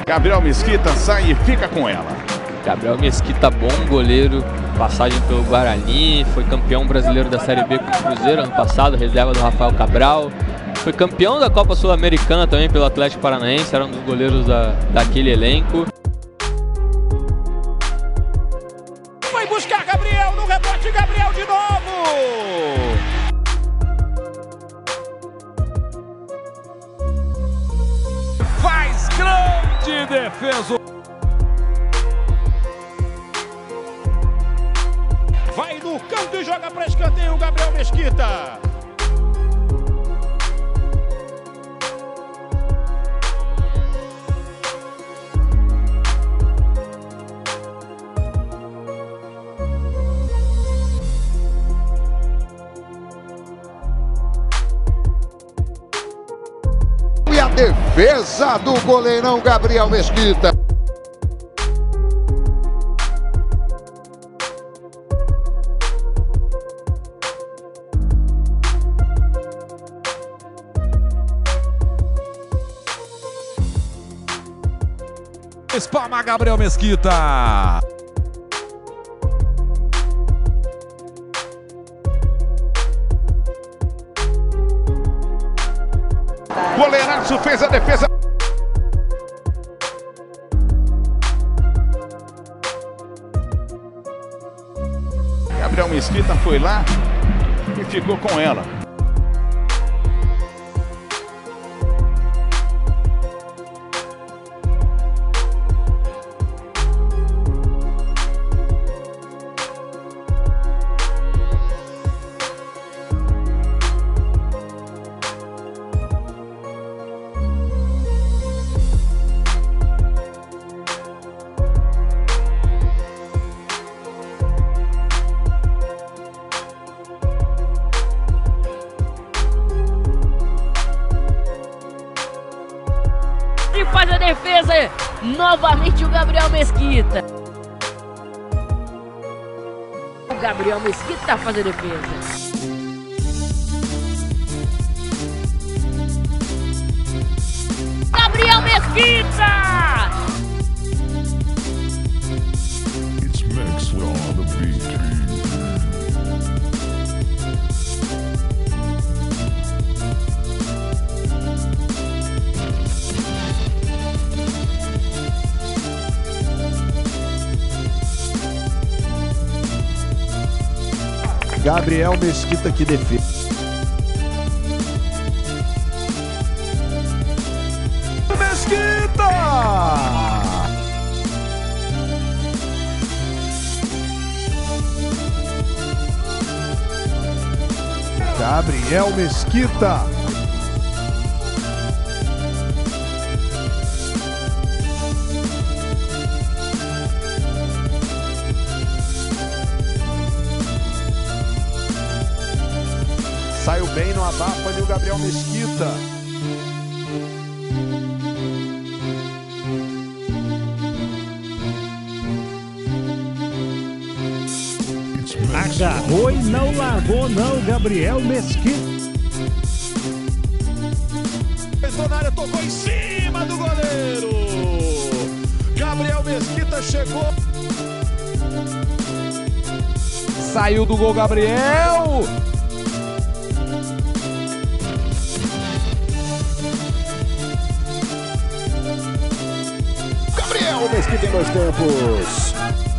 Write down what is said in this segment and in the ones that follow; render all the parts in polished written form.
Gabriel Mesquita sai e fica com ela. Gabriel Mesquita, bom goleiro, passagem pelo Guarani, foi campeão brasileiro da Série B com o Cruzeiro ano passado, reserva do Rafael Cabral. Foi campeão da Copa Sul-Americana também pelo Atlético Paranaense, era um dos goleiros daquele elenco. Vai buscar Gabriel no rebote, Gabriel de novo! Faz grande defesa! Vai no canto e joga para escanteio o Gabriel Mesquita! E a defesa do goleirão Gabriel Mesquita. Espalma Gabriel Mesquita. Goleiraço fez a defesa. Gabriel Mesquita foi lá e ficou com ela. E faz a defesa novamente o Gabriel Mesquita. O Gabriel Mesquita faz a defesa. Gabriel Mesquita! It's Maxwell on the beat. Gabriel Mesquita que defende. Mesquita! Gabriel Mesquita. Saiu bem no abafa ali o Gabriel Mesquita. Agarrou e não largou não, Gabriel Mesquita. Entrou na área, tocou em cima do goleiro. Gabriel Mesquita chegou. Saiu do gol Gabriel. Gabriel Mesquita em 2 tempos.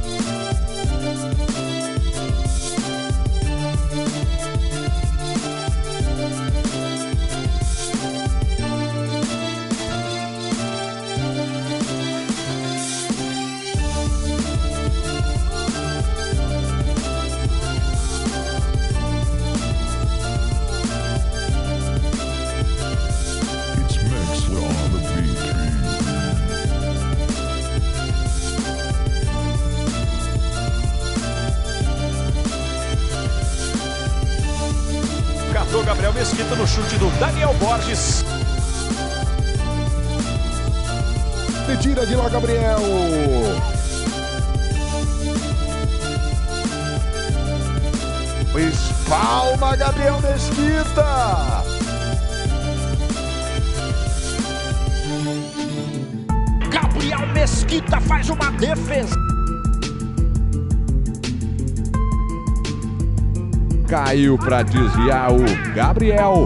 It's Maxwell on the beat. Catou Gabriel Mesquita no chute do Daniel Borges. E tira de lá Gabriel. Espalma Gabriel Mesquita. Mesquita faz uma defesa. Caiu para desviar o Gabriel.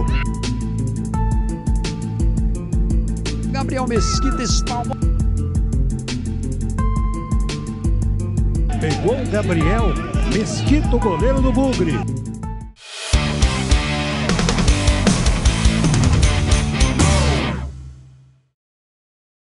Gabriel Mesquita espalma. Pegou o Gabriel Mesquita, o goleiro do Bugre.